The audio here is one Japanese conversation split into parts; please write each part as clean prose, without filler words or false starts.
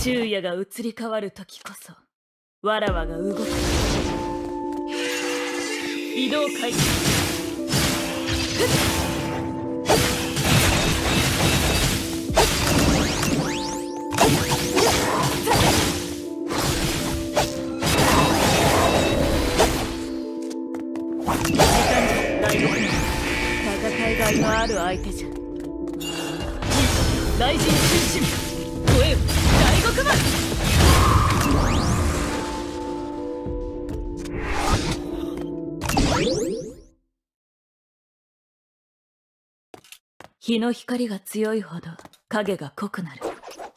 昼夜が移り変わる時こそわらわが動く。移動開始。時間じゃ大獄に戦いがいのある相手じゃ。雷神中心声よ大獄丸。日の光が強いほど影が濃くなる。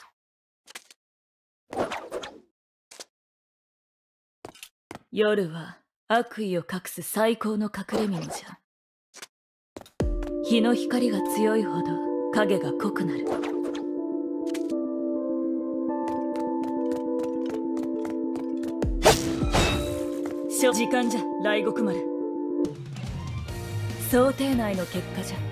夜は悪意を隠す最高の隠れ蓑じゃ。日の光が強いほど影が濃くなる。時間じゃ雷獄丸。想定内の結果じゃ。